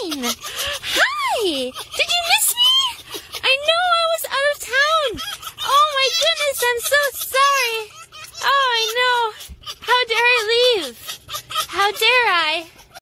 doing? Hi! Did you miss me? I know I was out of town. Oh my goodness, I'm so sorry.